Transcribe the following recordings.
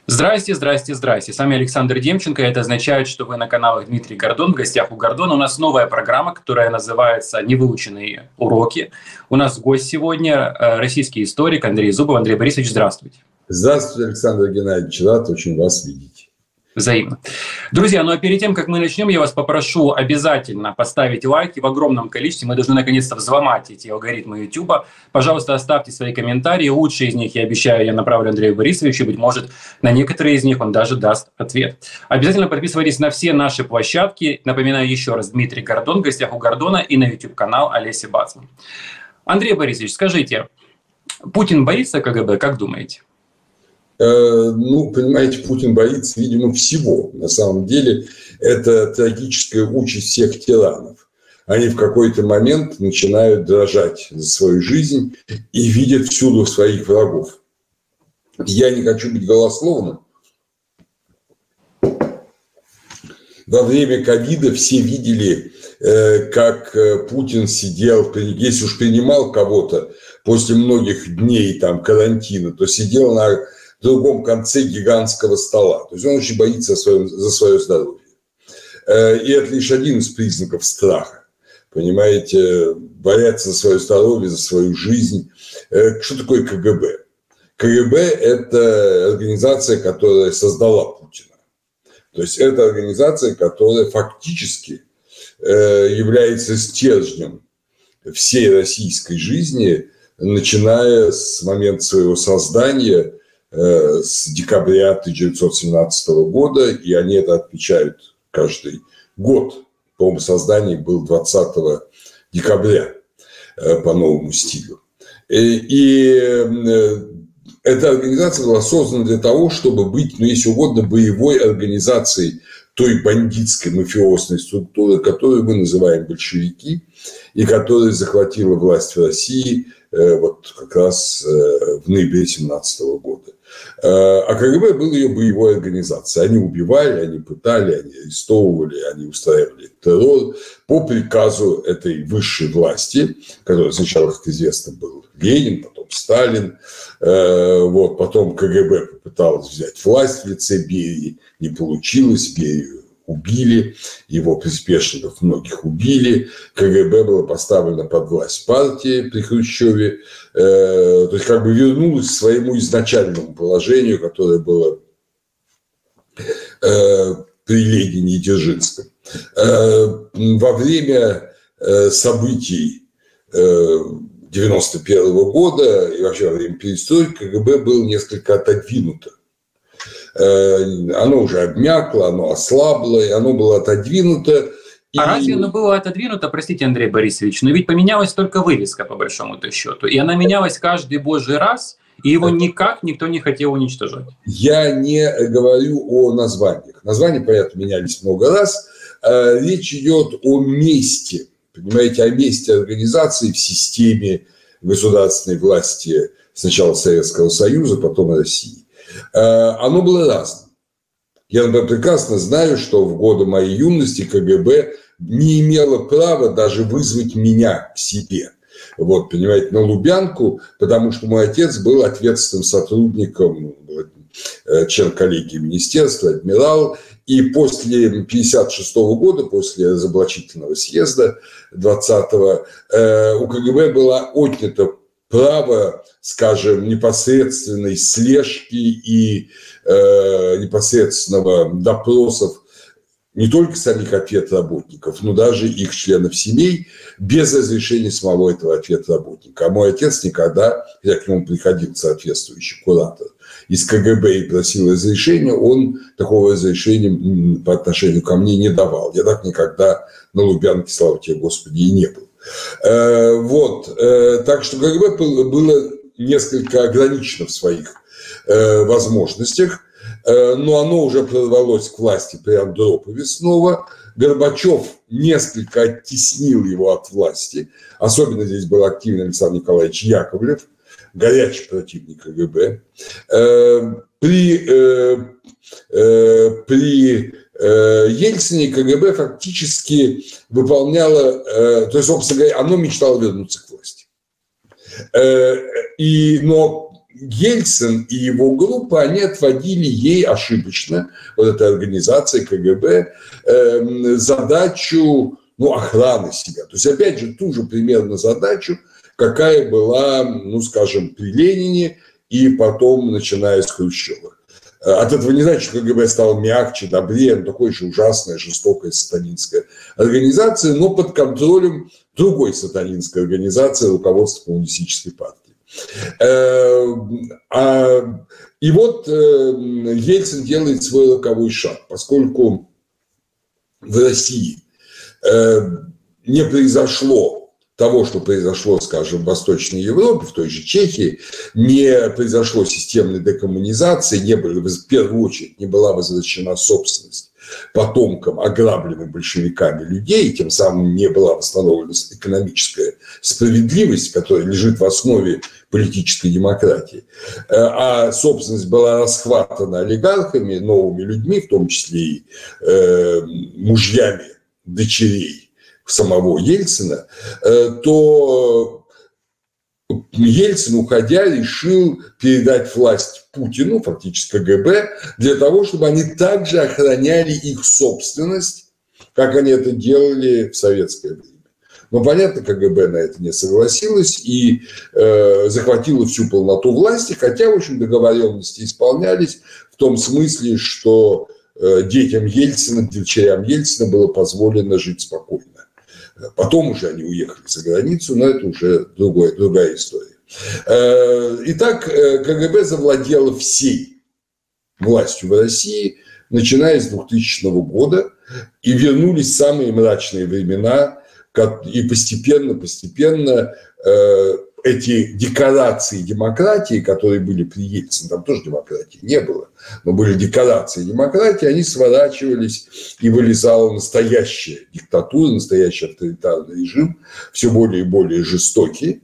Здрасте, здрасте, здрасте. С вами Александр Демченко. Это означает, что вы на каналах Дмитрий Гордон. В гостях у Гордона. У нас новая программа, которая называется «Невыученные уроки». У нас гость сегодня российский историк Андрей Зубов. Андрей Борисович, здравствуйте. Здравствуйте, Александр Геннадьевич. Рад очень вас видеть. Взаимно. Друзья, ну а перед тем, как мы начнем, я вас попрошу обязательно поставить лайки в огромном количестве. Мы должны наконец-то взломать эти алгоритмы YouTube. Пожалуйста, оставьте свои комментарии. Лучшие из них, я обещаю, я направлю Андрею Борисовичу. Быть может, на некоторые из них он даже даст ответ. Обязательно подписывайтесь на все наши площадки. Напоминаю еще раз, Дмитрий Гордон, в гостях у Гордона, и на YouTube-канал Олеси Бацман. Андрей Борисович, скажите, Путин боится КГБ, как думаете? Ну, понимаете, Путин боится, видимо, всего. На самом деле, это трагическая участь всех тиранов. Они в какой-то момент начинают дрожать за свою жизнь и видят всюду своих врагов. Я не хочу быть голословным. Во время ковида все видели, как Путин сидел, если уж принимал кого-то после многих дней там, карантина, то сидел на другом конце гигантского стола. То есть он очень боится за свое здоровье. И это лишь один из признаков страха. Понимаете, бояться за свое здоровье, за свою жизнь. Что такое КГБ? КГБ – это организация, которая создала Путина. То есть это организация, которая фактически является стержнем всей российской жизни, начиная с момента своего создания, с декабря 1917 года, и они это отмечают каждый год. По-моему, создание было 20 декабря по новому стилю. И эта организация была создана для того, чтобы быть, ну, если угодно, боевой организацией той бандитской мафиозной структуры, которую мы называем большевики, и которая захватила власть в России вот как раз в ноябре 1917 года. А КГБ был ее боевой организацией. Они убивали, они пытали, они арестовывали, они устраивали террор по приказу этой высшей власти, которая сначала, как известно, был Ленин, потом Сталин. Вот, потом КГБ попыталась взять власть в лице Берии, не получилось, Берию убили, его приспешников многих убили, КГБ было поставлено под власть партии при Хрущеве, то есть как бы вернулось к своему изначальному положению, которое было при Ленине и Дзержинском. Во время событий 1991 года и вообще во время перестройки КГБ было несколько отодвинуто. Оно уже обмякло, оно ослабло, и оно было отодвинуто. А разве оно было отодвинуто, простите, Андрей Борисович, но ведь поменялась только вывеска, по большому-то счету, и она менялась каждый божий раз, и его никак никто не хотел уничтожать. Я не говорю о названиях. Названия, понятно, менялись много раз. Речь идет о месте, понимаете, о месте организации в системе государственной власти сначала Советского Союза, потом России. Оно было разным. Я, например, прекрасно знаю, что в годы моей юности КГБ не имело права даже вызвать меня к себе. Вот, понимаете, на Лубянку, потому что мой отец был ответственным сотрудником, член коллегии министерства, адмирал, и после 1956 года, после разоблачительного съезда 20-го, у КГБ было отнято право, скажем, непосредственной слежки и непосредственного допросов не только самих ответработников, но даже их членов семей без разрешения самого этого ответработника. А мой отец никогда, когда к нему приходил соответствующий куратор из КГБ и просил разрешения, он такого разрешения по отношению ко мне не давал. Я так никогда на Лубянке, слава тебе, Господи, и не был. Вот. Так что КГБ было несколько ограничено в своих возможностях, но оно уже прорвалось к власти при Андропове снова. Горбачев несколько оттеснил его от власти. Особенно здесь был активен Александр Николаевич Яковлев, горячий противник КГБ. При Ельцине КГБ фактически выполняло, то есть, собственно говоря, оно мечтало вернуться к власти. Но Ельцин и его группа, они отводили ей ошибочно, вот этой организации КГБ, задачу охраны себя. То есть, опять же, ту же примерно задачу, какая была, скажем, при Ленине и потом, начиная с Хрущева. От этого не значит, что КГБ стало мягче, добрее, такой же ужасная, жестокая сатанинская организация, но под контролем другой сатанинской организации, руководства Коммунистической партии. И вот Ельцин делает свой роковой шаг, поскольку в России не произошло того, что произошло, скажем, в Восточной Европе, в той же Чехии, не произошло системной декоммунизации, в первую очередь не была возвращена собственность потомкам ограбленных большевиками людей, и тем самым не была восстановлена экономическая справедливость, которая лежит в основе политической демократии, а собственность была расхватана олигархами, новыми людьми, в том числе и мужьями дочерей самого Ельцина, то Ельцин, уходя, решил передать власть Путину, фактически КГБ, для того, чтобы они также охраняли их собственность, как они это делали в советское время. Но, понятно, КГБ на это не согласилась и захватила всю полноту власти, хотя, в общем, договоренности исполнялись в том смысле, что детям Ельцина, дочерям Ельцина было позволено жить спокойно. Потом уже они уехали за границу, но это уже другая история. Итак, КГБ завладело всей властью в России, начиная с 2000 года, и вернулись самые мрачные времена, и постепенно эти декорации демократии, которые были при Ельцине, там тоже демократии не было, но были декорации демократии, они сворачивались, и вылезала настоящая диктатура, настоящий авторитарный режим, все более и более жестокий.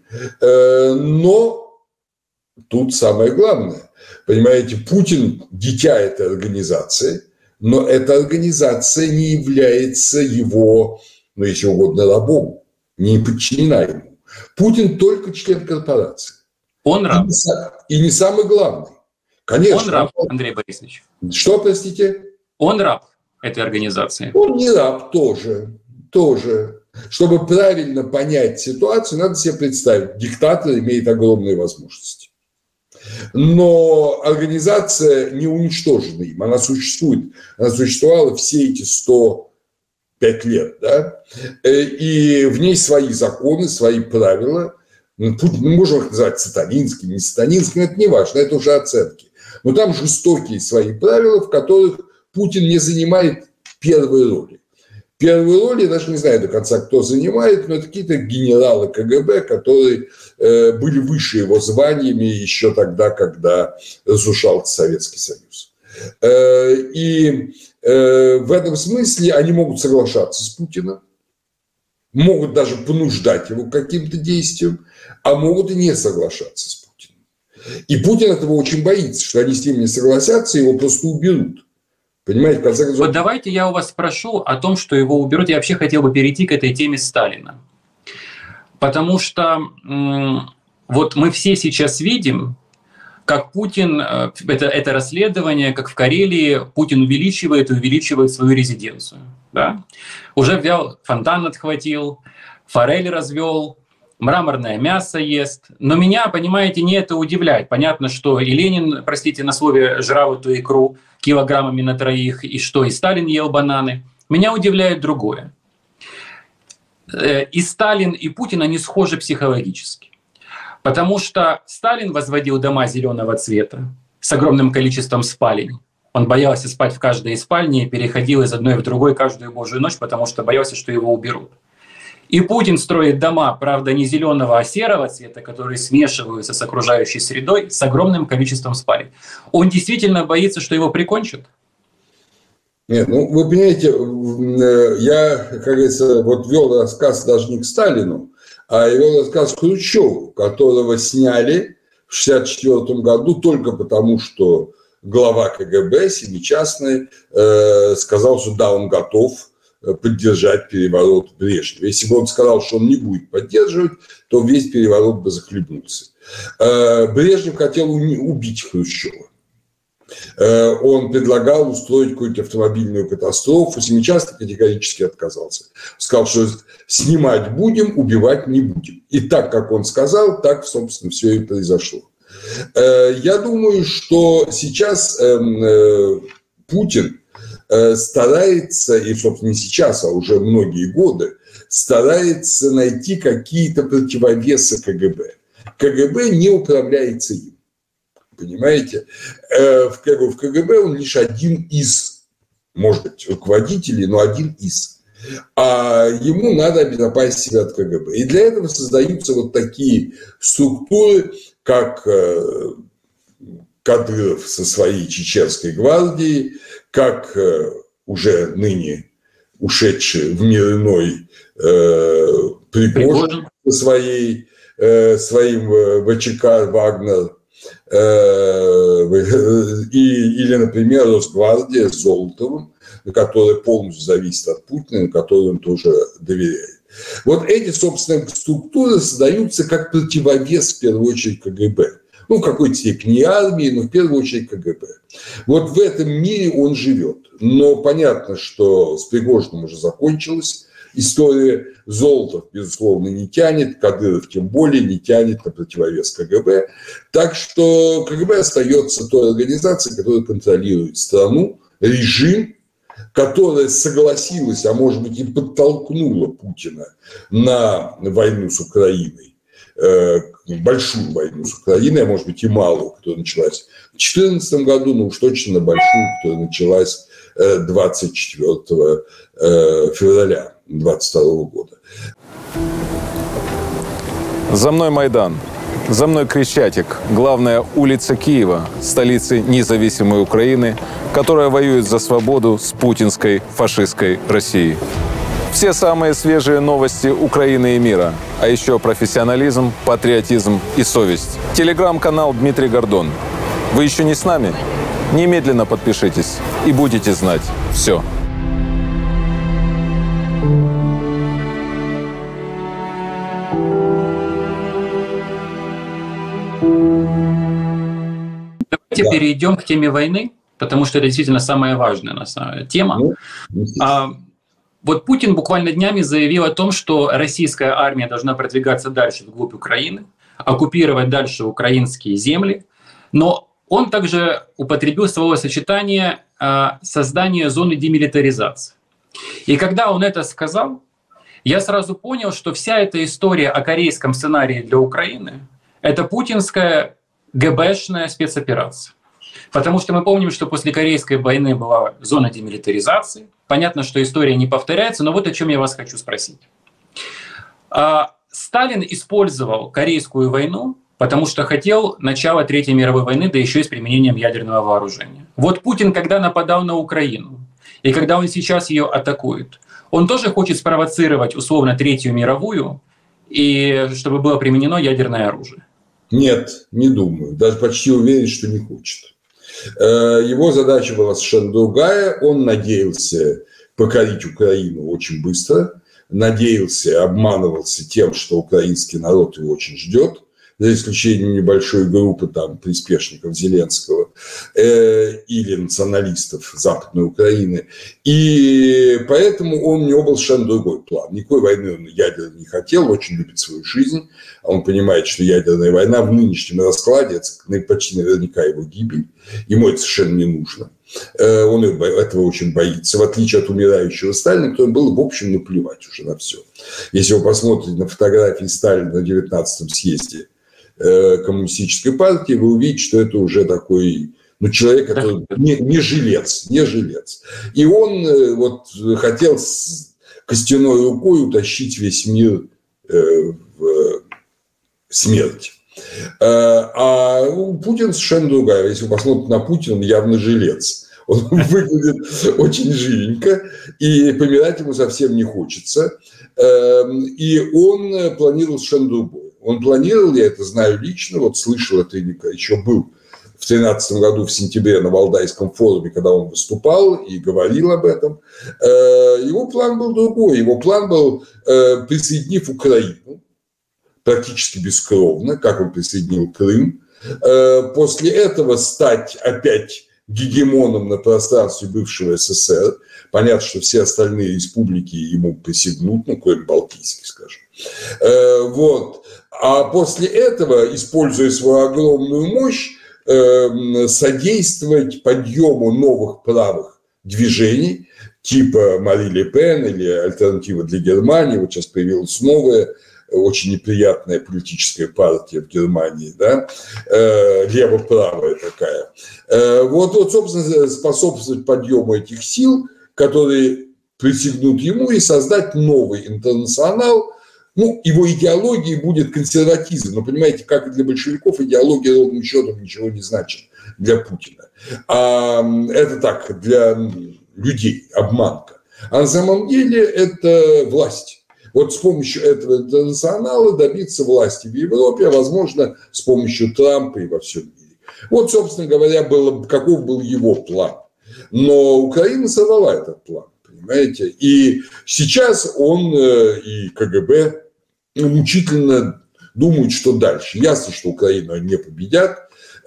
Но тут самое главное, понимаете, Путин – дитя этой организации, но эта организация не является его, если угодно, рабом, не подчинена ему. Путин только член корпорации. Он раб. И не самый главный. Конечно. Он раб, Андрей Борисович. Что, простите? Он раб этой организации. Он не раб тоже. Чтобы правильно понять ситуацию, надо себе представить, диктатор имеет огромные возможности. Но организация не уничтожена им. Она существует. Она существовала все эти 105 лет, да, и в ней свои законы, свои правила. Мы можем их называть сатанинскими, не сатанинскими, это не важно, это уже оценки. Но там жестокие свои правила, в которых Путин не занимает первой роли. Первой роли, я даже не знаю до конца, кто занимает, но это какие-то генералы КГБ, которые были выше его званиями еще тогда, когда разрушался Советский Союз. И в этом смысле они могут соглашаться с Путиным, могут даже понуждать его к каким-то действиям, а могут и не соглашаться с Путиным. И Путин этого очень боится, что они с ним не согласятся, его просто уберут. Понимаете, в конце концов... Вот давайте я у вас спрошу о том, что его уберут. Я вообще хотел бы перейти к этой теме Сталина. Потому что вот мы все сейчас видим, как Путин, это расследование, как в Карелии, Путин увеличивает свою резиденцию. Да? Уже фонтан отхватил, форель развел, мраморное мясо ест. Но меня, понимаете, не это удивляет. Понятно, что и Ленин, простите, на слове жрал эту икру килограммами на троих, и что и Сталин ел бананы. Меня удивляет другое. И Сталин, и Путин, они схожи психологически. Потому что Сталин возводил дома зеленого цвета с огромным количеством спален. Он боялся спать в каждой спальне и переходил из одной в другой каждую божью ночь, потому что боялся, что его уберут. И Путин строит дома, правда, не зеленого, а серого цвета, которые смешиваются с окружающей средой, с огромным количеством спален. Он действительно боится, что его прикончат? Нет, вы понимаете, я, как говорится, вел рассказ даже не к Сталину, а вел рассказ к Хрущеву, которого сняли в 1964 году только потому, что глава КГБ, семичастный, сказал, что да, он готов поддержать переворот Брежнева. Если бы он сказал, что он не будет поддерживать, то весь переворот бы захлебнулся. Брежнев хотел убить Хрущева. Он предлагал устроить какую-то автомобильную катастрофу. Семичастный категорически отказался. Сказал, что снимать будем, убивать не будем. И так, как он сказал, так, собственно, все и произошло. Я думаю, что сейчас Путин старается, и, собственно, не сейчас, а уже многие годы, старается найти какие-то противовесы КГБ. КГБ не управляется им. Понимаете? В КГБ он лишь один из, может быть, руководителей, но один из. А ему надо обезопасить себя от КГБ. И для этого создаются вот такие структуры, как Кадыров со своей чеченской гвардией, как уже ныне ушедший в мир иной Пригожин со своим ВЧК «Вагнер», или, например, Росгвардия с Золотовым, который полностью зависит от Путина, которому он тоже доверяет. Вот эти, собственно, структуры создаются как противовес, в первую очередь, КГБ. Ну, в какой-то степени армии, но в первую очередь КГБ. Вот в этом мире он живет. Но понятно, что с Пригожиным уже закончилась история. Золотов, безусловно, не тянет, Кадыров тем более не тянет на противовес КГБ. Так что КГБ остается той организацией, которая контролирует страну, режим, которая согласилась, а может быть и подтолкнула Путина на войну с Украиной, большую войну с Украиной, а может быть и малую, которая началась в 2014 году, но уж точно на большую, которая началась 24 февраля 2022 года. За мной Майдан, за мной Крещатик, главная улица Киева, столицы независимой Украины, которая воюет за свободу с путинской фашистской Россией. Все самые свежие новости Украины и мира, а еще профессионализм, патриотизм и совесть. Телеграм-канал Дмитрий Гордон. Вы еще не с нами? Немедленно подпишитесь и будете знать все. Давайте перейдем к теме войны, потому что это действительно самая важная тема. Вот Путин буквально днями заявил о том, что российская армия должна продвигаться дальше вглубь Украины, оккупировать дальше украинские земли, но он также употребил словосочетание «создание зоны демилитаризации». И когда он это сказал, я сразу понял, что вся эта история о корейском сценарии для Украины – это путинская ГБшная спецоперация. Потому что мы помним, что после Корейской войны была зона демилитаризации. Понятно, что история не повторяется, но вот о чем я вас хочу спросить. Сталин использовал Корейскую войну, потому что хотел начала Третьей мировой войны, да еще и с применением ядерного вооружения. Вот Путин, когда нападал на Украину, и когда он сейчас ее атакует, он тоже хочет спровоцировать условно Третью мировую, и чтобы было применено ядерное оружие? Нет, не думаю. Даже почти уверен, что не хочет. Его задача была совершенно другая. Он надеялся покорить Украину очень быстро, надеялся, обманывался тем, что украинский народ его очень ждет, за исключением небольшой группы там приспешников Зеленского или националистов Западной Украины. И поэтому у него был совершенно другой план. Никакой войны он ядерной не хотел, очень любит свою жизнь. Он понимает, что ядерная война в нынешнем раскладе – это почти наверняка его гибель. Ему это совершенно не нужно. Он этого очень боится. В отличие от умирающего Сталина, которому было, в общем, наплевать уже на все. Если вы посмотрите на фотографии Сталина на 19-м съезде коммунистической партии, вы увидите, что это уже такой человек, который не жилец. И он вот хотел с костяной рукой утащить весь мир в смерть. А Путин совершенно другая. Если вы посмотрите на Путина, он явно жилец. Он выглядит очень живенько, и помирать ему совсем не хочется. И он планировал совершенно другое. Он планировал, я это знаю лично, вот слышал это еще был в 2013 году в сентябре на Валдайском форуме, когда он выступал и говорил об этом. Его план был другой. Его план был, присоединив Украину, практически бескровно, как он присоединил Крым. После этого стать опять гегемоном на пространстве бывшего СССР. Понятно, что все остальные республики ему присягнут, ну, кроме Балтийской, скажем. Вот. А после этого, используя свою огромную мощь, содействовать подъему новых правых движений, типа Мари Ле Пен или Альтернатива для Германии. Вот сейчас появилась новая, очень неприятная политическая партия в Германии, да, лево-правая такая. Вот, собственно, способствовать подъему этих сил, которые присягнут ему, и создать новый интернационал. Ну, его идеологией будет консерватизм. Но, понимаете, как и для большевиков, идеология ровным счетом ничего не значит для Путина. А это так, для людей, обманка. А на самом деле это власть. Вот с помощью этого интернационала добиться власти в Европе, а возможно, с помощью Трампа и во всем мире. Вот, собственно говоря, каков был его план. Но Украина сорвала этот план, понимаете. И сейчас он и КГБ мучительно думают, что дальше. Ясно, что Украину не победят.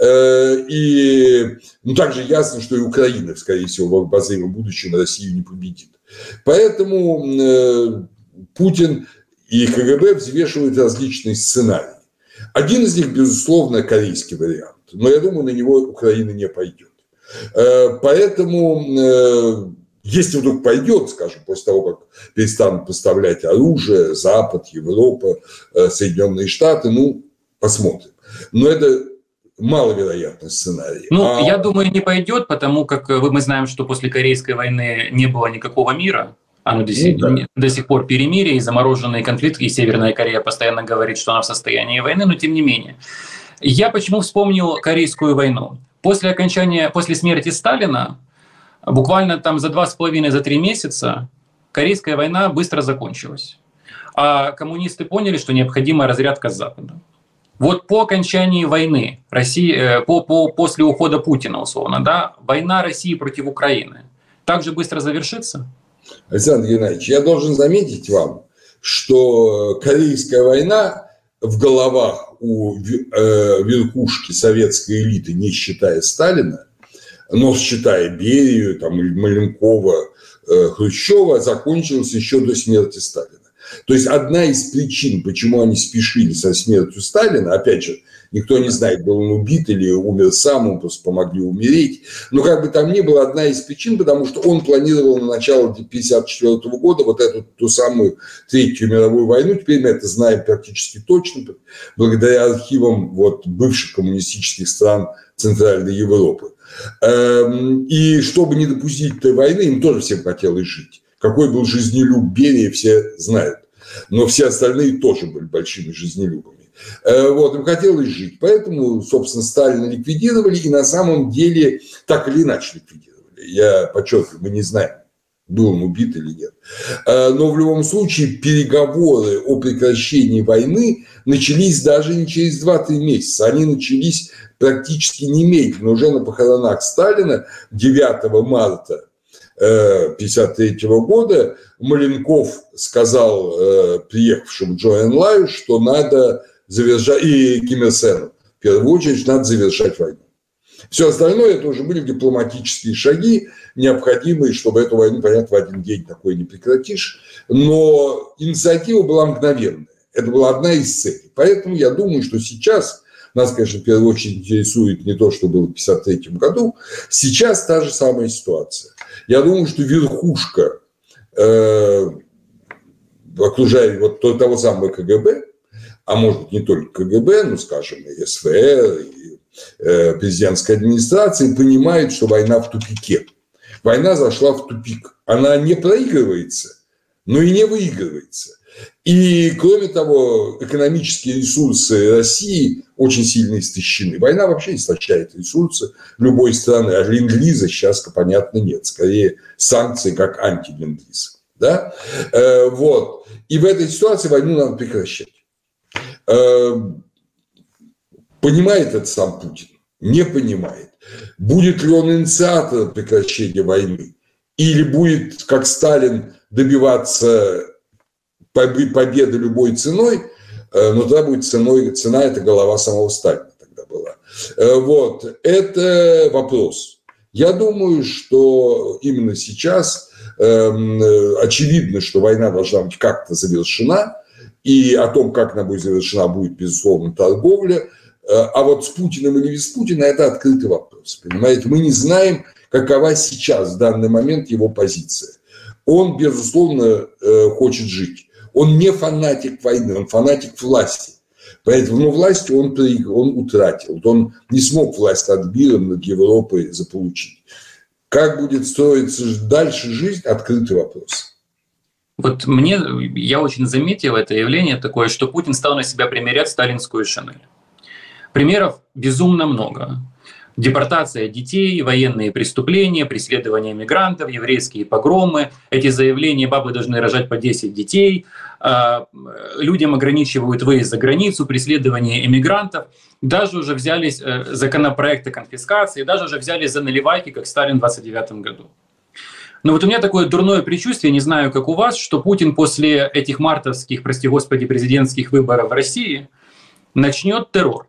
И также ясно, что и Украина, скорее всего, в обозримом будущем Россию не победит. Поэтому Путин и КГБ взвешивают различные сценарии. Один из них, безусловно, корейский вариант. Но я думаю, на него Украина не пойдет. Поэтому, если вдруг пойдет, скажем, после того, как перестанут поставлять оружие, Запад, Европа, Соединенные Штаты, ну, посмотрим. Но это маловероятный сценарий. Ну, я думаю, не пойдет, потому как мы знаем, что после Корейской войны не было никакого мира. Оно до сих пор перемирие и замороженный конфликт, и Северная Корея постоянно говорит, что она в состоянии войны, но тем не менее. Я почему вспомнил Корейскую войну? После смерти Сталина, буквально там за 2,5-3 месяца, Корейская война быстро закончилась. А коммунисты поняли, что необходима разрядка с Запада. Вот по окончании войны, после ухода Путина, условно, да, война России против Украины также быстро завершится? Александр Геннадьевич, я должен заметить вам, что Корейская война в головах у верхушки советской элиты, не считая Сталина, но считая Берию, там, Маленкова, Хрущева, закончилась еще до смерти Сталина. То есть одна из причин, почему они спешили со смертью Сталина, опять же, никто не знает, был он убит или умер сам, ему просто помогли умереть. Но как бы там ни было, одна из причин, потому что он планировал на начало 1954 года вот эту ту самую Третью мировую войну. Теперь мы это знаем практически точно, благодаря архивам вот бывших коммунистических стран Центральной Европы. И чтобы не допустить этой войны, им тоже всем хотелось жить. Какой был жизнелюб Берия, все знают. Но все остальные тоже были большими жизнелюбами. Вот, им хотелось жить. Поэтому, собственно, Сталина ликвидировали. И на самом деле так или иначе ликвидировали. Я подчеркиваю, мы не знаем, был он убит или нет. Но в любом случае переговоры о прекращении войны начались даже не через 2-3 месяца. Они начались практически немедленно. Уже на похоронах Сталина 9 марта 1953 года Маленков сказал приехавшему Чжоу Энлаю, что надо завершать, и Ким Ир Сену, в первую очередь, надо завершать войну. Все остальное это уже были дипломатические шаги, необходимые, чтобы эту войну, понятно, в один день такой не прекратишь. Но инициатива была мгновенная. Это была одна из целей. Поэтому я думаю, что сейчас нас, конечно, в первую очередь интересует не то, что было в 1953 году. Сейчас та же самая ситуация. Я думаю, что верхушка окружает вот того самого КГБ, а может быть не только КГБ, но, скажем, и СВР, и президентская администрация, понимает, что война в тупике. Война зашла в тупик. Она не проигрывается, но и не выигрывается. И, кроме того, экономические ресурсы России очень сильно истощены. Война вообще истощает ресурсы любой страны. А ленд-лиза сейчас, понятно, нет. Скорее, санкции как анти-ленд-лиз. Да? Вот. И в этой ситуации войну надо прекращать. Понимает это сам Путин? Не понимает. Будет ли он инициатором прекращения войны? Или будет, как Сталин, добиваться победы любой ценой, но тогда будет цена – это голова самого Сталина тогда была. Вот, это вопрос. Я думаю, что именно сейчас очевидно, что война должна быть как-то завершена, и о том, как она будет завершена, будет, безусловно, торговля. А вот с Путиным или без Путина – это открытый вопрос. Понимаете, мы не знаем, какова сейчас в данный момент его позиция. Он, безусловно, хочет жить. Он не фанатик войны, он фанатик власти. Поэтому власть он утратил. Он не смог власть над миром, над Европой заполучить. Как будет строиться дальше жизнь – открытый вопрос. Вот я очень заметил это явление такое, что Путин стал на себя примерять сталинскую шинель. Примеров безумно много. Депортация детей, военные преступления, преследование мигрантов, еврейские погромы. Эти заявления: бабы должны рожать по 10 детей, людям ограничивают выезд за границу, преследование эмигрантов. Даже уже взялись законопроекты конфискации, даже уже взялись за наливайки, как Сталин в 1929 году. Но вот у меня такое дурное предчувствие, не знаю, как у вас, что Путин после этих мартовских, прости господи, президентских выборов в России начнет террор.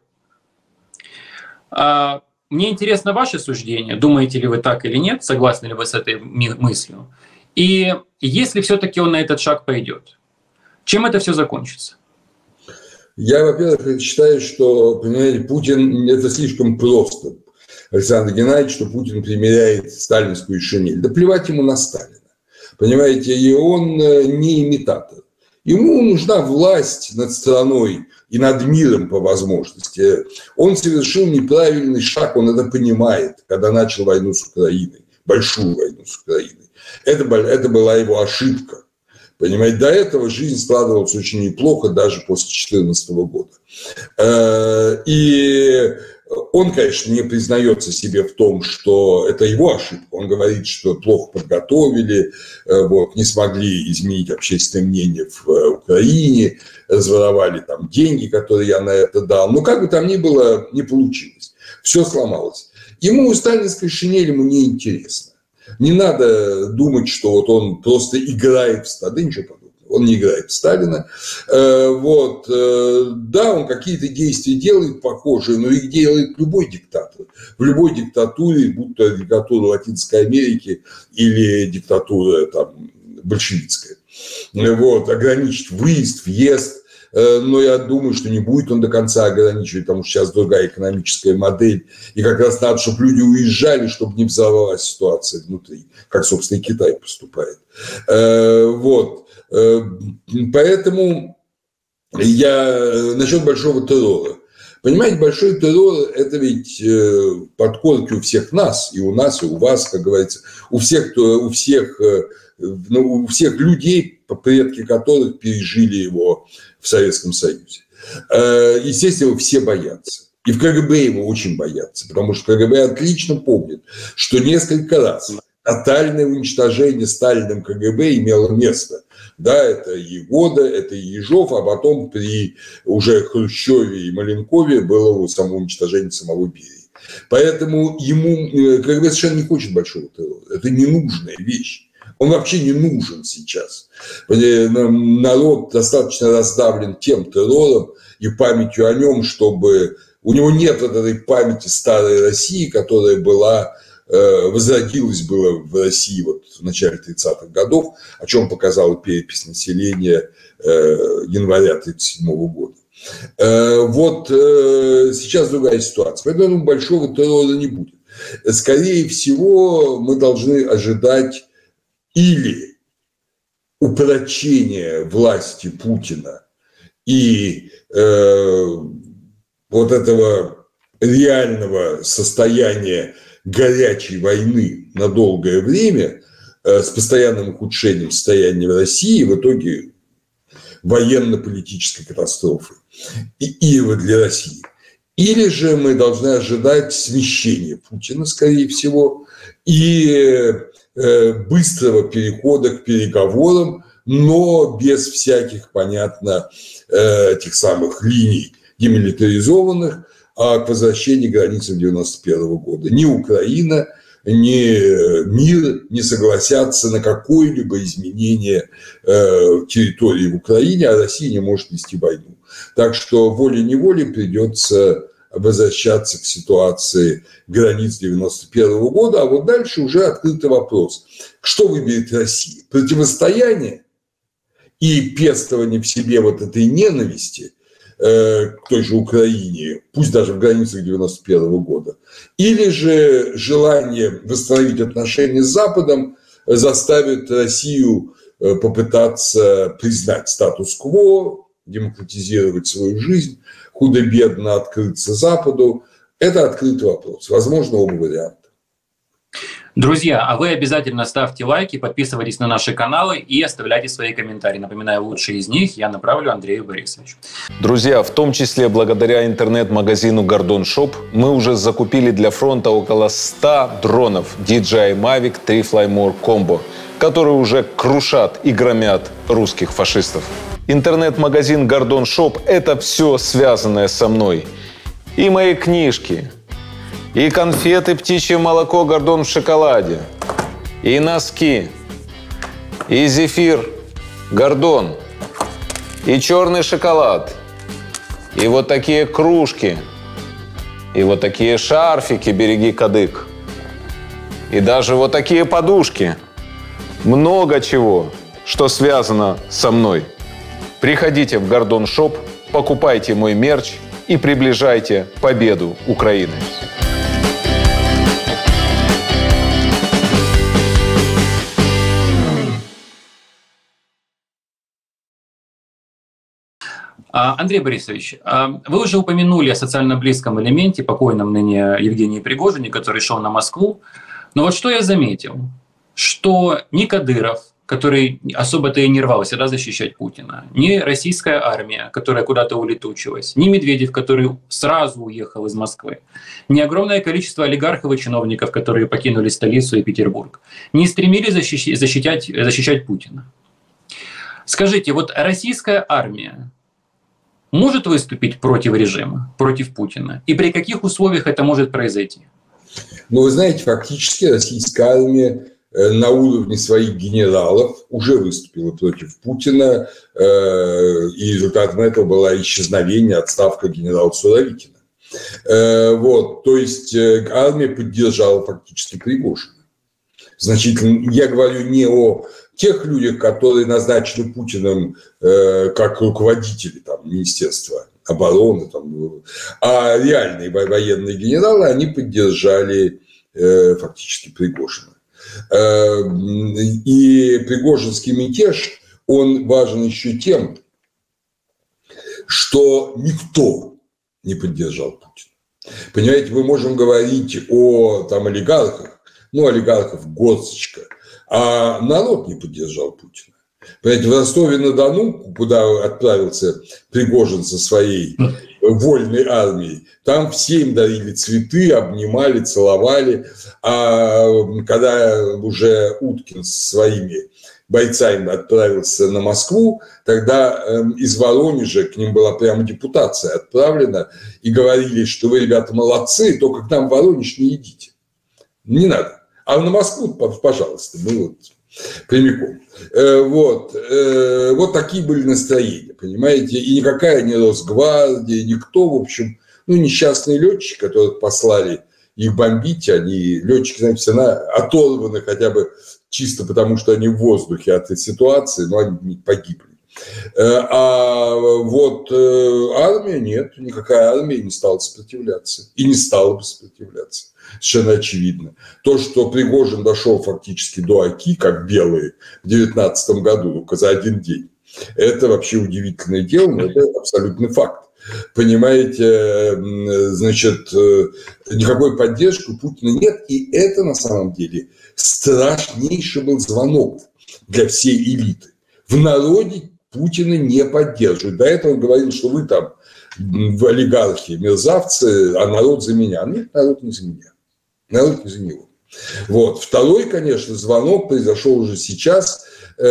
Мне интересно ваше суждение, думаете ли вы так или нет, согласны ли вы с этой мыслью. И если все-таки он на этот шаг пойдет, чем это все закончится? Я, во-первых, считаю, что, понимаете, Путин – это слишком просто. Александр Геннадьевич, что Путин примеряет сталинскую шинель. Да плевать ему на Сталина. Понимаете, и он не имитатор. Ему нужна власть над страной и над миром по возможности. Он совершил неправильный шаг, он это понимает, когда начал войну с Украиной, большую войну с Украиной. Это была его ошибка. Понимаете, до этого жизнь складывалась очень неплохо, даже после 2014 года. И он, конечно, не признается себе в том, что это его ошибка. Он говорит, что плохо подготовили, не смогли изменить общественное мнение в Украине, разворовали там деньги, которые я на это дал. Но как бы там ни было, не получилось. Все сломалось. Ему сталинская шинель ему не интересно. Не надо думать, что вот он просто играет в Сталина. Да ничего подобного. Он не играет в Сталина. Да, он какие-то действия делает похожие, но их делает любой диктатор. В любой диктатуре, будь то диктатура Латинской Америки или диктатура там, большевистская. Ограничить выезд, въезд. Но я думаю, что не будет он до конца ограничивать, потому что сейчас другая экономическая модель. И как раз надо, чтобы люди уезжали, чтобы не взорвалась ситуация внутри, как, собственно, и Китай поступает. Поэтому насчет большого террора. Понимаете, большой террор – это ведь подкорки у всех нас, и у нас, и у вас, как говорится, у всех людей, предки которых пережили его в Советском Союзе. Естественно, все боятся. И в КГБ его очень боятся, потому что КГБ отлично помнит, что несколько раз тотальное уничтожение Сталиным КГБ имело место. Да, это и Года, это и Ежов, а потом при уже Хрущеве и Маленкове было самоуничтожение самого Берии. Поэтому ему КГБ совершенно не хочет большого террора. Это ненужная вещь. Он вообще не нужен сейчас. Народ достаточно раздавлен тем террором и памятью о нем, чтобы... У него нет этой памяти старой России, которая возродилась была в России в начале 30-х годов, о чем показала перепись населения января 1937 года. Сейчас другая ситуация. Поэтому большого террора не будет. Скорее всего, мы должны ожидать или упрочения власти Путина и этого реального состояния горячей войны на долгое время с постоянным ухудшением состояния в России, в итоге военно-политической катастрофы и для России. Или же мы должны ожидать смещения Путина, скорее всего, и быстрого перехода к переговорам, но без всяких, понятно, этих самых линий демилитаризованных, а к возвращению к границам 1991 года. Ни Украина, ни мир не согласятся на какое-либо изменение территории в Украине, а Россия не может вести войну. Так что волей-неволей придется возвращаться к ситуации границ 1991 года, а вот дальше уже открытый вопрос. Что выберет Россия? Противостояние и пестование в себе вот этой ненависти к той же Украине, пусть даже в границах 1991 года, или же желание восстановить отношения с Западом заставит Россию попытаться признать статус-кво, демократизировать свою жизнь, худо-бедно открыться Западу. Это открытый вопрос. Возможно, оба варианта. Друзья, а вы обязательно ставьте лайки, подписывайтесь на наши каналы и оставляйте свои комментарии. Напоминаю, лучшие из них я направлю Андрею Борисовичу. Друзья, в том числе благодаря интернет-магазину Гордон Шоп мы уже закупили для фронта около 100 дронов DJI Mavic 3 Fly More Combo, которые уже крушат и громят русских фашистов. Интернет-магазин Гордон Шоп – это все связанное со мной. И мои книжки, и конфеты «Птичье молоко Гордон в шоколаде», и носки, и зефир Гордон, и черный шоколад, и вот такие кружки, и вот такие шарфики «Береги кадык», и даже вот такие подушки. Много чего, что связано со мной. Приходите в Гордон Шоп, покупайте мой мерч и приближайте победу Украины. Андрей Борисович, вы уже упомянули о социально близком элементе, покойном ныне Евгении Пригожине, который шел на Москву. Но вот что я заметил, что ни Кадыров, который особо-то и не рвался всегда защищать Путина, ни российская армия, которая куда-то улетучилась, ни Медведев, который сразу уехал из Москвы, ни огромное количество олигархов и чиновников, которые покинули столицу и Петербург, не стремились защищать Путина. Скажите, вот российская армия может выступить против режима, против Путина? И при каких условиях это может произойти? Ну, вы знаете, фактически российская армия на уровне своих генералов уже выступила против Путина, и результатом этого было исчезновение, отставка генерала Суровикина. Вот, то есть армия поддержала фактически Пригожина. Значительно, я говорю не о тех людях, которые назначены Путиным как руководители там, Министерства обороны, там, а реальные военные генералы, они поддержали фактически Пригожина. И пригожинский мятеж, он важен еще тем, что никто не поддержал Путина. Понимаете, мы можем говорить о там, олигархах, ну, олигархов горсточка, а народ не поддержал Путина. Понимаете, в Ростове-на-Дону, куда отправился Пригожин со своей вольной армией, там все им дарили цветы, обнимали, целовали. А когда уже Уткин со своими бойцами отправился на Москву, тогда из Воронежа к ним была прямо депутация отправлена, и говорили, что вы, ребята, молодцы, только к нам в Воронеж не идите. Не надо. А на Москву, пожалуйста, мы вот прямиком. Вот такие были настроения, понимаете? И никакая не Росгвардия, никто, в общем, ну, несчастные летчики, которых послали их бомбить, они, летчики, знаете, все оторваны хотя бы чисто потому, что они в воздухе от этой ситуации, но они погибли. А вот армия нет, никакая армия не стала сопротивляться и не стала бы сопротивляться. Совершенно очевидно. То, что Пригожин дошел фактически до Оки, как белые, в 19 году, только за один день, это вообще удивительное дело, но это абсолютный факт. Понимаете, значит, никакой поддержки у Путина нет, и это на самом деле страшнейший был звонок для всей элиты. В народе Путина не поддерживают. До этого он говорил, что вы там в олигархии мерзавцы, а народ за меня. Нет, народ не за меня. Народ не за него. Вот. Второй, конечно, звонок произошел уже сейчас.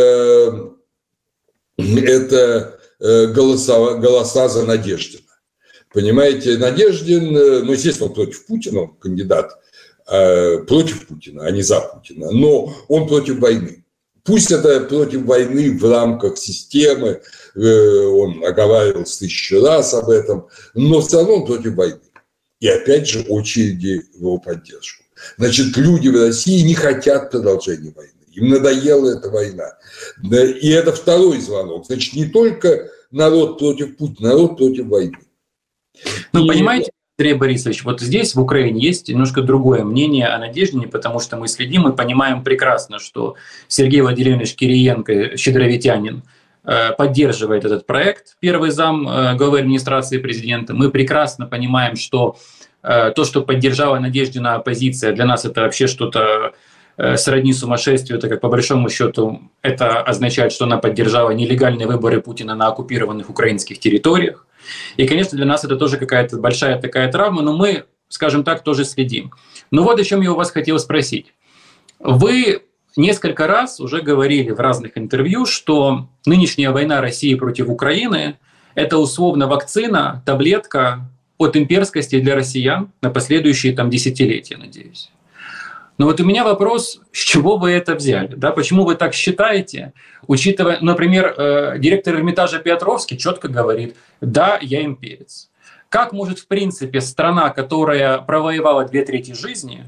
Это голоса за Надеждина. Понимаете, Надеждин, ну, естественно, он против Путина, он кандидат против Путина, а не за Путина, но он против войны. Пусть это против войны в рамках системы, он оговаривался 1000 раз об этом, но все равно он против войны. И опять же очереди в его поддержку. Значит, люди в России не хотят продолжения войны. Им надоела эта война. И это второй звонок. Значит, не только народ против Путина, народ против войны. Ну, понимаете, Андрей Борисович, вот здесь, в Украине, есть немножко другое мнение о Надеждине, потому что мы следим и понимаем прекрасно, что Сергей Владимирович Кириенко, щедровитянин, поддерживает этот проект, первый зам главы администрации президента. Мы прекрасно понимаем, что то, что поддержала Надеждина оппозиция, для нас это вообще что-то сродни сумасшествию, так как по большому счету это означает, что она поддержала нелегальные выборы Путина на оккупированных украинских территориях. И, конечно, для нас это тоже какая-то большая такая травма, но мы, скажем так, тоже следим. Но вот о чем я у вас хотел спросить. Вы несколько раз уже говорили в разных интервью, что нынешняя война России против Украины – это условно вакцина, таблетка от имперскости для россиян на последующие десятилетия, надеюсь. Но вот у меня вопрос, с чего вы это взяли? Да? Почему вы так считаете, учитывая, например, директор Эрмитажа Петровский четко говорит: да, я имперец. Как может, в принципе, страна, которая провоевала 2/3 жизни,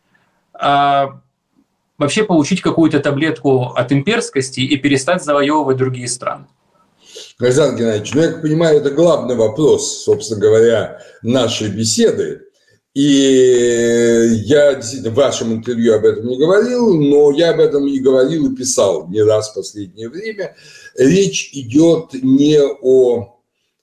вообще получить какую-то таблетку от имперскости и перестать завоевывать другие страны? Александр Геннадьевич, я понимаю, это главный вопрос, собственно говоря, нашей беседы. И я действительно в вашем интервью об этом не говорил, но я об этом и говорил, и писал не раз в последнее время. Речь идет не о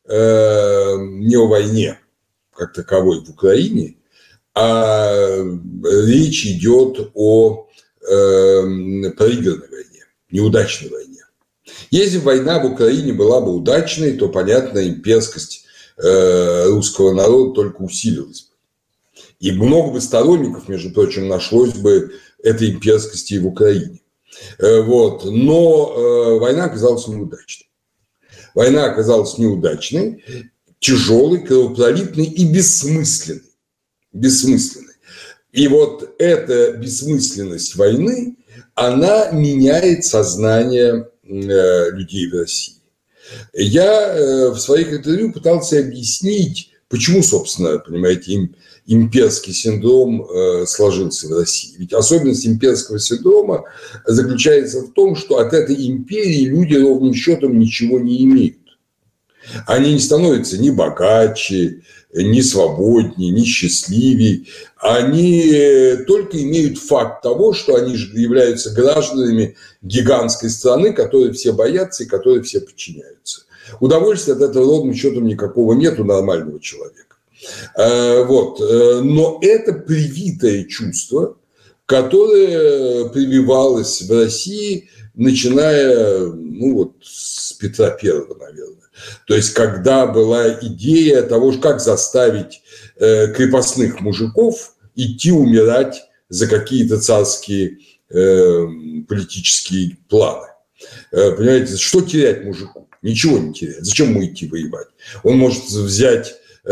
войне как таковой в Украине, а речь идет о проигранной войне, неудачной войне. Если война в Украине была бы удачной, то, понятно, имперскость русского народа только усилилась бы. И много бы сторонников, между прочим, нашлось бы этой имперскости и в Украине. Вот. Но война оказалась неудачной. Война оказалась неудачной, тяжелой, кровопролитной и бессмысленной. Бессмысленной. И вот эта бессмысленность войны, она меняет сознание людей в России. Я в своих интервью пытался объяснить, почему, собственно, понимаете, имперский синдром сложился в России. Ведь особенность имперского синдрома заключается в том, что от этой империи люди ровным счетом ничего не имеют. Они не становятся ни богаче, ни свободнее, ни счастливее. Они только имеют факт того, что они являются гражданами гигантской страны, которой все боятся и которой все подчиняются. Удовольствия от этого ровным счетом никакого нет у нормального человека. Вот. Но это привитое чувство, которое прививалось в России, начиная с Петра I, наверное. То есть, когда была идея того, как заставить крепостных мужиков идти умирать за какие-то царские политические планы. Понимаете, что терять мужику? Ничего не терять. Зачем ему идти воевать? Он может взять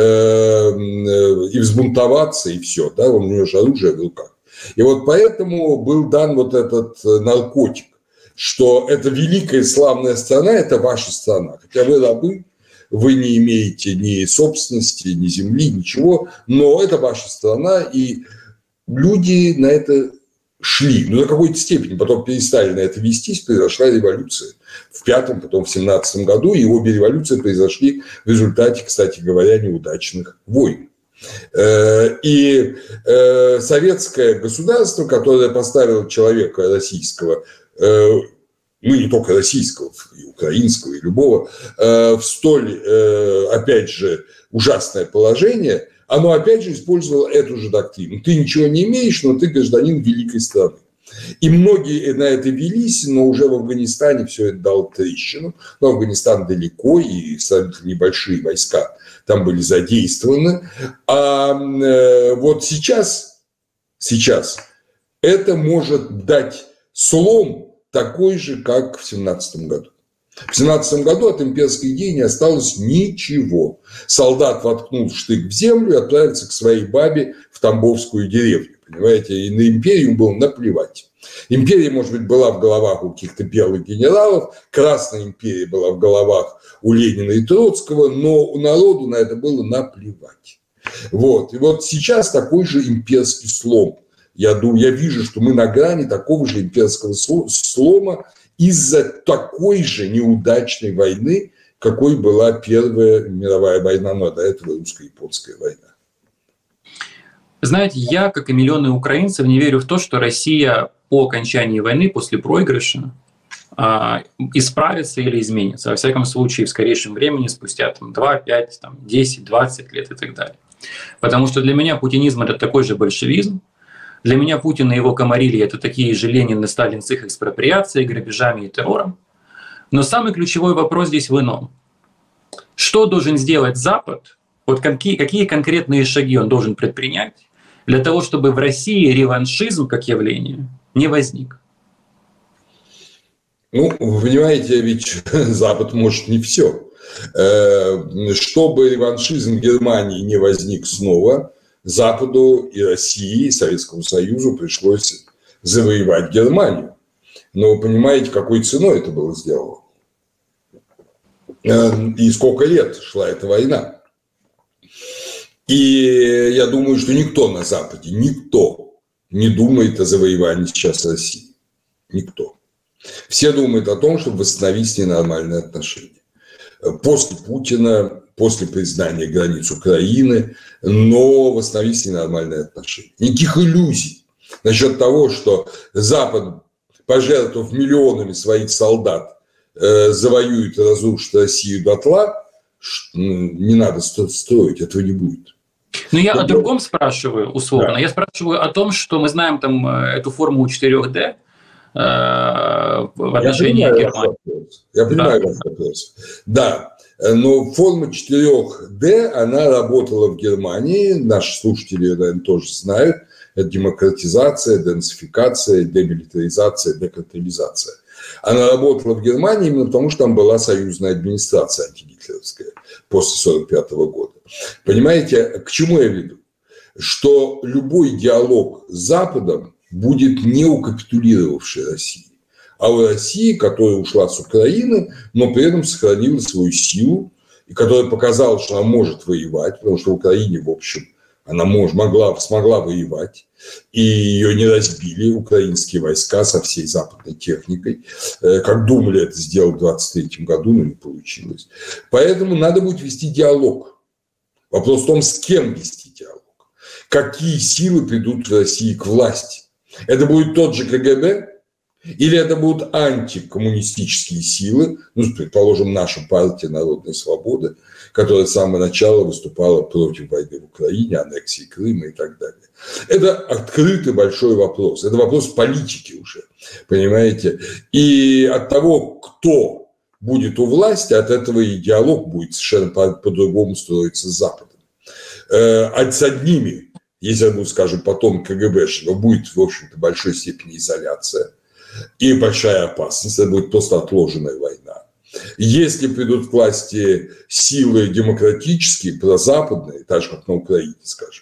и взбунтоваться, и все. Да? У него же оружие в руках. И вот поэтому был дан вот этот наркотик, что эта великая славная страна – это ваша страна. Хотя вы рабы, вы не имеете ни собственности, ни земли, ничего, но это ваша страна, и люди на это шли. Но до какой-то степени потом перестали на это вестись, произошла революция в 5-м, потом в 17-м году, и обе революции произошли в результате, кстати говоря, неудачных войн. И советское государство, которое поставило человека российского, не только российского, и украинского, и любого, в столь, опять же, ужасное положение, оно опять же использовало эту же доктрину. Ты ничего не имеешь, но ты гражданин великой страны. И многие на это велись, но уже в Афганистане все это дало трещину. Но Афганистан далеко, и сравнительно небольшие войска там были задействованы. А вот сейчас это может дать слом такой же, как в 17 году. В 17 году от имперской идеи не осталось ничего. Солдат воткнул штык в землю и отправился к своей бабе в Тамбовскую деревню. понимаете, и на империю было наплевать. Империя, может быть, была в головах у каких-то белых генералов, Красная империя была в головах у Ленина и Троцкого, но у народу на это было наплевать. Вот. И вот сейчас такой же имперский слом. Я вижу, что мы на грани такого же имперского слома из-за такой же неудачной войны, какой была Первая мировая война, но до этого русско-японская война. Знаете, я, как и миллионы украинцев, не верю в то, что Россия по окончании войны, после проигрыша, исправится или изменится. Во всяком случае, в скорейшем времени, спустя 2, 5, 10, 20 лет и так далее. Потому что для меня путинизм – это такой же большевизм. Для меня Путин и его комарильи – это такие же Ленин и Сталин с их экспроприацией, грабежами и террором. Но самый ключевой вопрос здесь в ином. Что должен сделать Запад? Вот какие конкретные шаги он должен предпринять для того, чтобы в России реваншизм как явление не возник? Ну, вы понимаете, ведь Запад может не все. Чтобы реваншизм Германии не возник снова, Западу и России, и Советскому Союзу пришлось завоевать Германию. Но вы понимаете, какой ценой это было сделано? И сколько лет шла эта война? И я думаю, что никто на Западе, никто не думает о завоевании сейчас России. Никто. Все думают о том, чтобы восстановить с ней нормальные отношения. После Путина, после признания границ Украины, но восстановить с ней нормальные отношения. Никаких иллюзий насчет того, что Запад, пожертвовав миллионами своих солдат, завоюет и разрушит Россию дотла, не надо строить, этого не будет. Но я о другом спрашиваю, условно. Да. Я спрашиваю о том, что мы знаем там эту формулу 4D в отношении Германии. Я понимаю ваш вопрос. Да, но форма 4D, она работала в Германии, наши слушатели, наверное, тоже знают. Это демократизация, денацификация, демилитаризация, декартелизация. Она работала в Германии именно потому, что там была союзная администрация антигитлеровская после 1945 года. Понимаете, к чему я веду? Что любой диалог с Западом будет не у капитулировавшей России, а у России, которая ушла с Украины, но при этом сохранила свою силу, и которая показала, что она может воевать, потому что в Украине, в общем, она смогла воевать, и ее не разбили украинские войска со всей западной техникой, как думали это сделать в 1923 году, но не получилось. Поэтому надо будет вести диалог. Вопрос в том, с кем вести диалог. Какие силы придут в России к власти? Это будет тот же КГБ? Или это будут антикоммунистические силы, ну, предположим, наша партия «Народная свобода», которая с самого начала выступала против войны в Украине, аннексии Крыма и так далее. Это открытый большой вопрос. Это вопрос политики уже, понимаете? И от того, кто будет у власти, от этого и диалог будет совершенно по-другому строиться с Западом. А с одними, если я буду, скажем, потом КГБшников, будет, в общем-то, в большой степени изоляция и большая опасность. Это будет просто отложенная война. Если придут к власти силы демократические, прозападные, так же, как на Украине, скажем,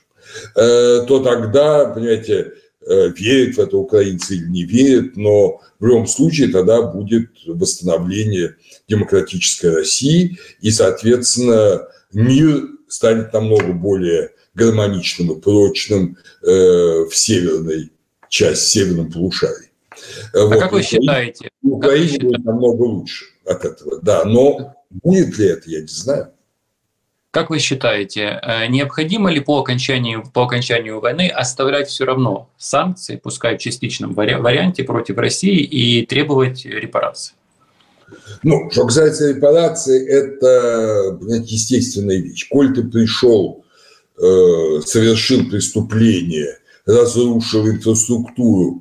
то тогда, понимаете, верят в это украинцы или не верят, но в любом случае тогда будет восстановление демократической России, и, соответственно, мир станет намного более гармоничным и прочным в северной части, в северном полушарии. А вот, как вы считаете? В Украине будет намного лучше от этого, да, но будет ли это, я не знаю. Как вы считаете, необходимо ли по окончанию войны оставлять все равно санкции, пускай в частичном варианте, против России и требовать репараций? Ну, что касается репараций, это, понимаете, естественная вещь. Коль ты пришел, совершил преступление, разрушил инфраструктуру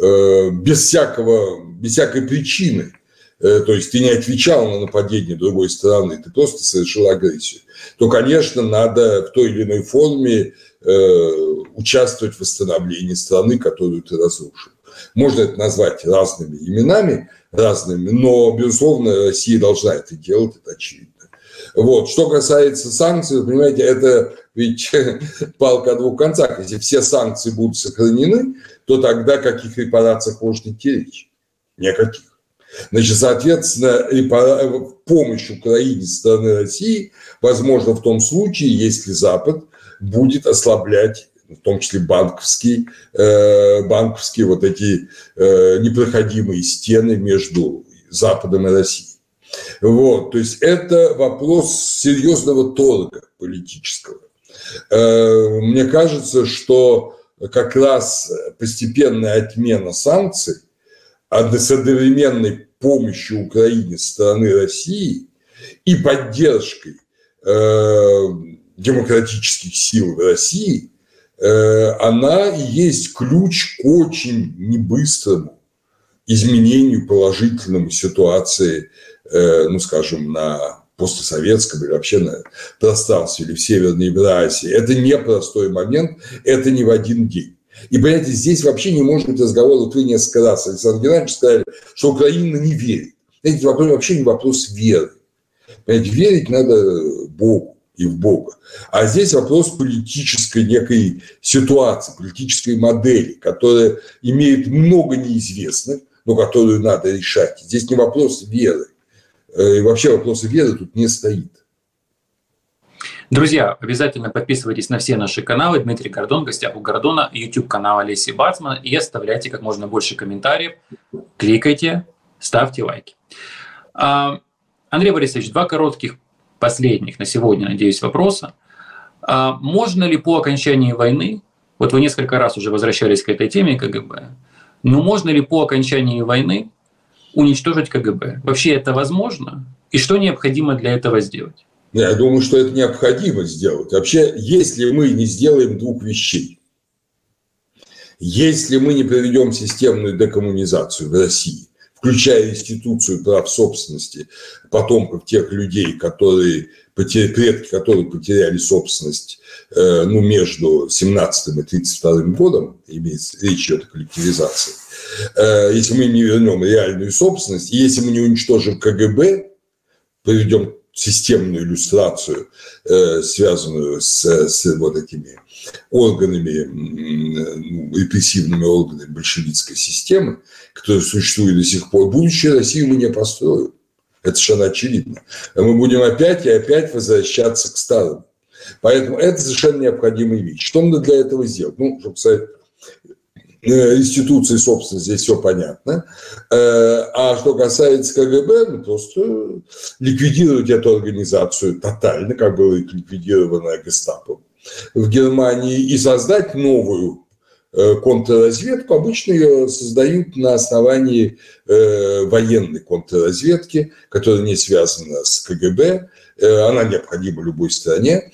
без всякой причины, то есть ты не отвечал на нападение другой стороны, ты просто совершил агрессию, то, конечно, надо в той или иной форме участвовать в восстановлении страны, которую ты разрушил. Можно это назвать разными именами, но, безусловно, Россия должна это делать, это очевидно. Вот. Что касается санкций, вы понимаете, это ведь палка о двух концах. Если все санкции будут сохранены, то тогда о каких репарациях может идти речь? Никаких. Значит, соответственно, помощь Украине со стороны России возможно в том случае, если Запад будет ослаблять, в том числе банковские вот эти непроходимые стены между Западом и Россией. Вот, то есть это вопрос серьезного торга политического. Мне кажется, что как раз постепенная отмена санкций, а с одновременной помощью Украине со стороны России и поддержкой демократических сил в России, она и есть ключ к очень небыстрому изменению положительному ситуации, ну, скажем, на постсоветском или вообще на пространстве или в Северной Евразии. Это непростой момент, это не в один день. И, понимаете, здесь вообще не может быть разговора. Вот вы несколько раз, Александр Геннадьевич, сказали, что Украина не верит. Знаете, вообще не вопрос веры. Понимаете, верить надо Богу и в Бога. А здесь вопрос политической некой ситуации, политической модели, которая имеет много неизвестных, но которую надо решать. Здесь не вопрос веры. И вообще вопроса веры тут не стоит. Друзья, обязательно подписывайтесь на все наши каналы. Дмитрий Гордон, в гостях у Гордона, YouTube-канал Олеси Бацман. И оставляйте как можно больше комментариев. Кликайте, ставьте лайки. Андрей Борисович, два коротких последних на сегодня, надеюсь, вопроса. Можно ли по окончании войны, вот вы несколько раз уже возвращались к этой теме КГБ, но можно ли по окончании войны уничтожить КГБ? Вообще это возможно? И что необходимо для этого сделать? Я думаю, что это необходимо сделать. Вообще, если мы не сделаем двух вещей, если мы не проведем системную декоммунизацию в России, включая институцию прав собственности потомков тех людей, предки которых потеряли собственность между 17 и 32 годом, речь идет о коллективизации, если мы не вернем реальную собственность, и если мы не уничтожим КГБ, проведем системную иллюстрацию, связанную с вот этими органами, репрессивными органами большевистской системы, которые существуют до сих пор, будущее России мы не построим. Это совершенно очевидно. Мы будем опять и опять возвращаться к старому. Поэтому это совершенно необходимая вещь. Что надо для этого сделать? Чтобы сказать, институции собственности, здесь все понятно. А что касается КГБ, просто ликвидировать эту организацию тотально, как было ликвидировано Гестапо в Германии, и создать новую контрразведку. Обычно ее создают на основании военной контрразведки, которая не связана с КГБ. Она необходима любой стране.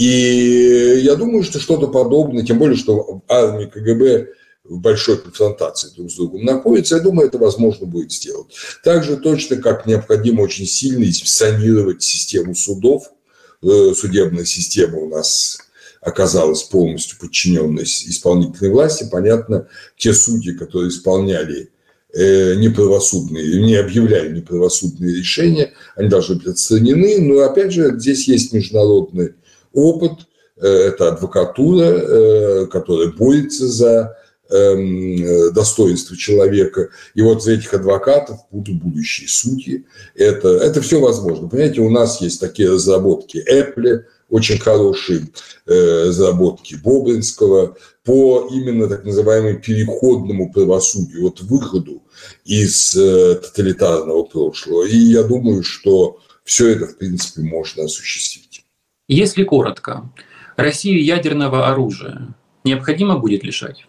И я думаю, что что-то подобное, тем более, что армия КГБ в большой конфронтации друг с другом находится, я думаю, это возможно будет сделать. Также точно, как необходимо очень сильно санировать систему судов. Судебная система у нас оказалась полностью подчиненной исполнительной власти. Понятно, те судьи, которые исполняли неправосудные, не объявляли неправосудные решения, они должны быть отстранены. Но, опять же, здесь есть международный опыт. Это адвокатура, которая борется за достоинство человека. И вот за этих адвокатов будут будущие судьи. Это все возможно. Понимаете, у нас есть такие разработки Apple, очень хорошие разработки Бобринского по именно так называемому переходному правосудию, вот выходу из тоталитарного прошлого. И я думаю, что все это, в принципе, можно осуществить. Если коротко, Россию ядерного оружия необходимо будет лишать?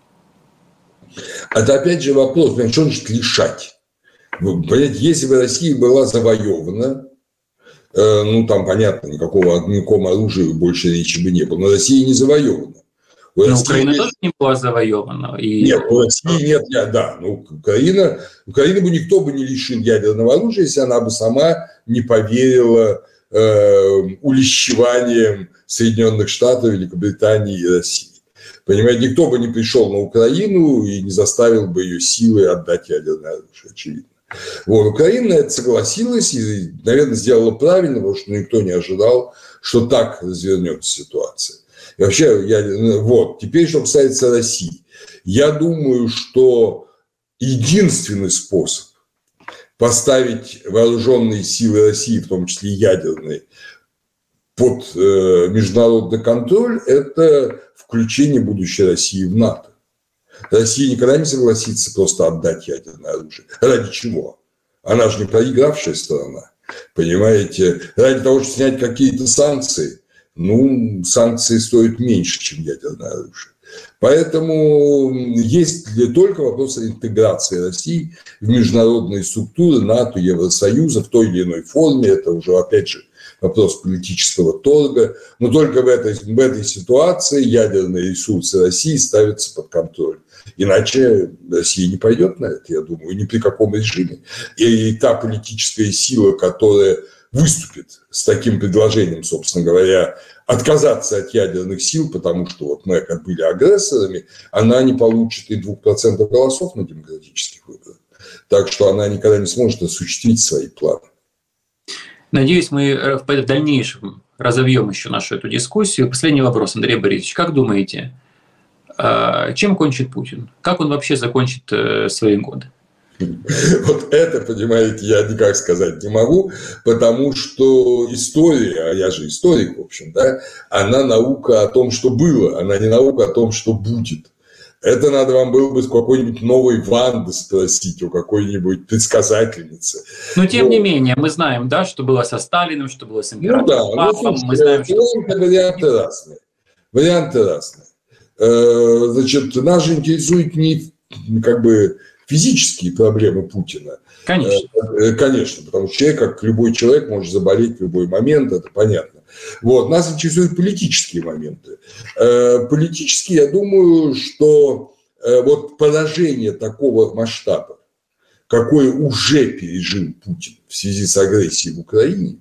Это опять же вопрос, что значит лишать? Понимаете, если бы Россия была завоевана, там, понятно, никакого оружия больше речи бы не было. Но Россия не завоевана. Украина тоже не была завоевана. Нет, у России нет, да. Украина бы никто бы не лишил ядерного оружия, если она бы сама не поверила улещеваниям Соединенных Штатов, Великобритании и России. Понимаете, никто бы не пришел на Украину и не заставил бы ее силой отдать ядерное оружие, очевидно. Вот, Украина на это согласилась и, наверное, сделала правильно, потому что никто не ожидал, что так развернется ситуация. И вообще, вот, теперь, что касается России. Я думаю, что единственный способ поставить вооруженные силы России, в том числе ядерные, под международный контроль – это включение будущей России в НАТО. Россия никогда не согласится просто отдать ядерное оружие. Ради чего? Она же не проигравшая сторона. Понимаете? Ради того, чтобы снять какие-то санкции. Санкции стоят меньше, чем ядерное оружие. Поэтому есть только вопрос интеграции России в международные структуры НАТО, Евросоюза в той или иной форме. Это уже, опять же, вопрос политического торга. Но только в этой ситуации ядерные ресурсы России ставятся под контроль. Иначе Россия не пойдет на это, я думаю, ни при каком режиме. И та политическая сила, которая выступит с таким предложением, собственно говоря, отказаться от ядерных сил, потому что вот мы как были агрессорами, она не получит и 2% голосов на демократических выборах. Так что она никогда не сможет осуществить свои планы. Надеюсь, мы в дальнейшем разовьем еще нашу эту дискуссию. Последний вопрос, Андрей Борисович. Как думаете, чем кончит Путин? Как он вообще закончит свои годы? Вот это, понимаете, я никак сказать не могу, потому что история, а я же историк, в общем, да, она наука о том, что было, она не наука о том, что будет. Это надо вам было бы с какой-нибудь новой Ванды спросить, у какой-нибудь предсказательницы. Но тем не менее, мы знаем, да, что было со Сталиным, что было с императором Павлом. Мы знаем, что... Варианты разные. Значит, нас же интересует не физические проблемы Путина. Конечно. Конечно, потому что человек, как любой человек, может заболеть в любой момент, это понятно. Вот. Нас интересуют политические моменты. Политически, я думаю, что вот поражение такого масштаба, какое уже пережил Путин в связи с агрессией в Украине.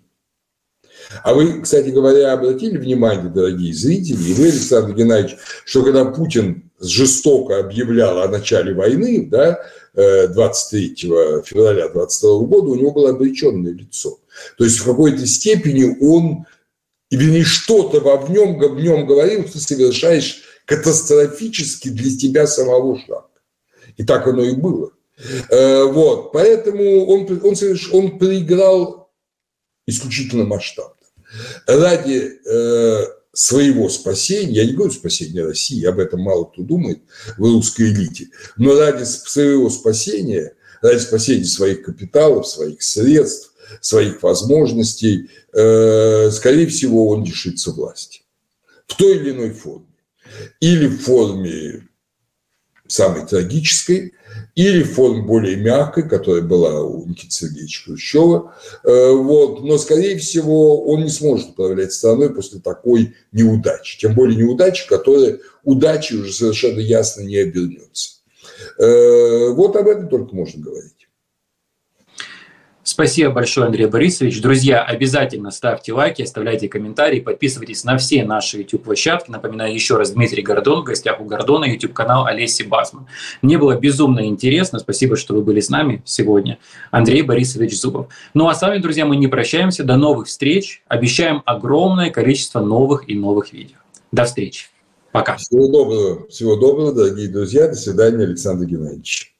А вы, кстати говоря, обратили внимание, дорогие зрители, и вы, Александр Геннадьевич, что когда Путин жестоко объявлял о начале войны, да, 23 февраля 2022 года, у него было обреченное лицо. То есть в какой-то степени он, вернее, что-то в нем говорил, что ты совершаешь катастрофически для тебя самого шаг. И так оно и было. Вот. Поэтому он проиграл исключительно масштабно. Ради своего спасения, я не говорю спасения России, об этом мало кто думает в русской элите, но ради своего спасения, ради спасения своих капиталов, своих средств, своих возможностей, скорее всего, он лишится власти. В той или иной форме. Или в форме самой трагической, или в форме более мягкой, которая была у Никиты Сергеевича Хрущева. Вот. Но, скорее всего, он не сможет управлять страной после такой неудачи. Тем более неудачи, которая удачей уже совершенно ясно не обернется. Вот об этом только можно говорить. Спасибо большое, Андрей Борисович. Друзья, обязательно ставьте лайки, оставляйте комментарии, подписывайтесь на все наши YouTube-площадки. Напоминаю еще раз, Дмитрий Гордон, в гостях у Гордона, YouTube-канал Олеси Басман. Мне было безумно интересно. Спасибо, что вы были с нами сегодня. Андрей Борисович Зубов. Ну а с вами, друзья, мы не прощаемся. До новых встреч. Обещаем огромное количество новых и новых видео. До встречи. Пока. Всего доброго, дорогие друзья. До свидания, Александр Геннадьевич.